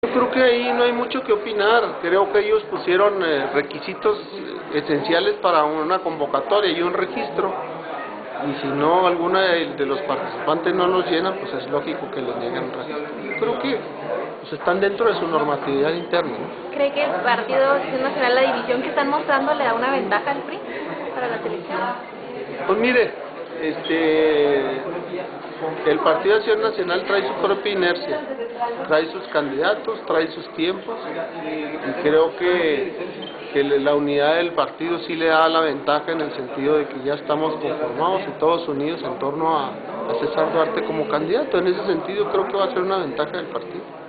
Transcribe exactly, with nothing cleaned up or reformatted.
creo que ahí no hay mucho que opinar. Creo que ellos pusieron eh, requisitos esenciales para una convocatoria y un registro. Y si no, alguna de, de los participantes no los llenan, pues es lógico que les nieguen el registro. Yo creo que pues, están dentro de su normatividad interna, ¿no? ¿Cree que el Partido Acción Nacional, la división que están mostrando, le da una ventaja al P R I para la selección? Pues mire, este, el Partido Acción Nacional trae su propia inercia, trae sus candidatos, trae sus tiempos, y creo que, que la unidad del partido sí le da la ventaja en el sentido de que ya estamos conformados y todos unidos en torno a, a César Duarte como candidato. En ese sentido creo que va a ser una ventaja del partido.